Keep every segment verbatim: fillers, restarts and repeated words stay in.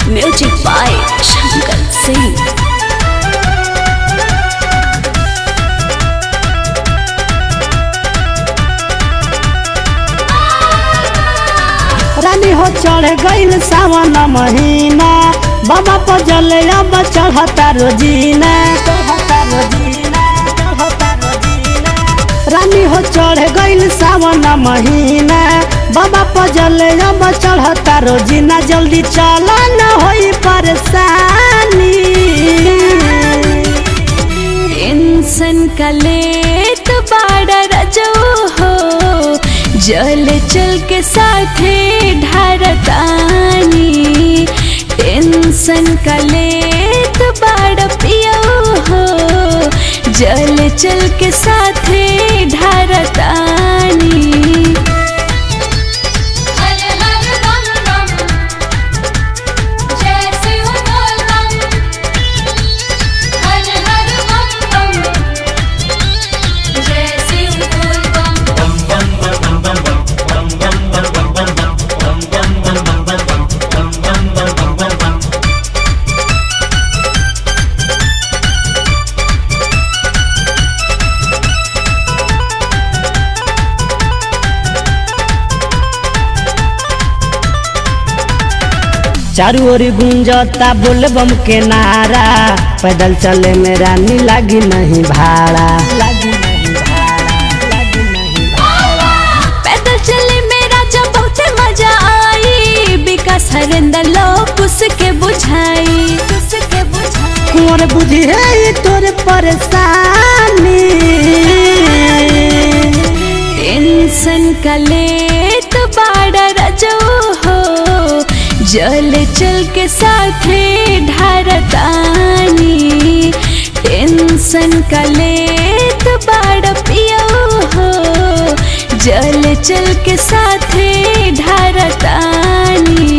Music by Shankar Singh. रानी हो चढ़ गईल सावन महीना, बाबा पर जले अब चढ़ता रोजीना। रानी हो चढ़ गईल सावन महीना, बाबा पर जले अब चढ़ता रोजीना। जल्दी चला न होई परेशानी, टेंशन का लेत बाड़ा रजो हो, जल चल के साथे ढारतानी। टेंशन का लेत बाड़ा पियो हो, जल चल के साथे ढारतानी। चारू ओर गूंजता बोलबम के नारा, पैदल चले में रानी लगी नहीं भाड़ा। पैदल चले मेरा जब बहुत मजा आई, विकास हरेंद्र लोग उसके बुझाई। कुंवर बुझी है तोरे परेशानी, टेंशन का लेत बाड़ा रजो हो, जल चल के साथे ढारतानी। टेंशन का लेत बाड़ा पियो हो, जल चल के साथे ढारतानी।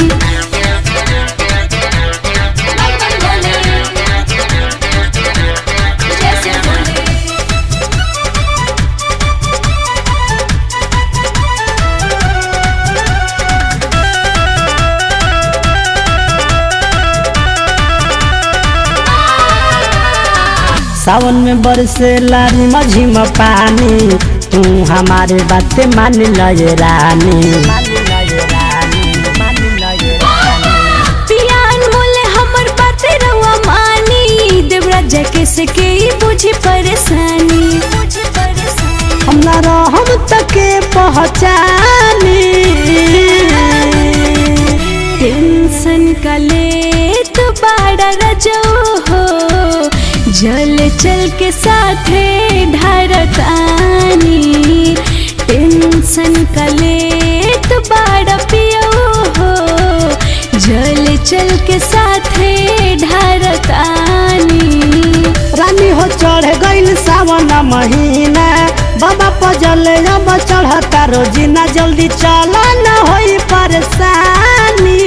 सावन में बरसे लारी मझिम पानी, तू हमारे बातें मान लय रानी। पियान मोले हमर बातें रहुआ मानी, देवराज कैसे के बुझी परेशानी। हम ना रहम तके पहचानी, टेंशन का लेत बाड़ा रजो हो, जल चल के साथे ढारतानी। टेंशन का लेत बाड़ा पियो हो, जल चल के साथे ढारतानी। रानी हो चढ़ गईल सावन महीना, बाबा पर जले अब चढ़ता रोजीना। जल्दी चला न होई परेशानी,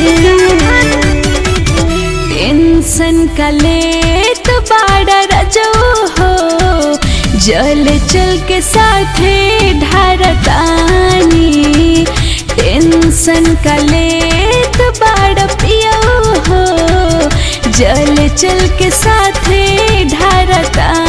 टेंशन का लेत बाड़ा रजो हो, जल चल के साथे ढारतानी। टेंशन का लेत बाड़ा पियो हो, जल चल के साथे ढारतानी।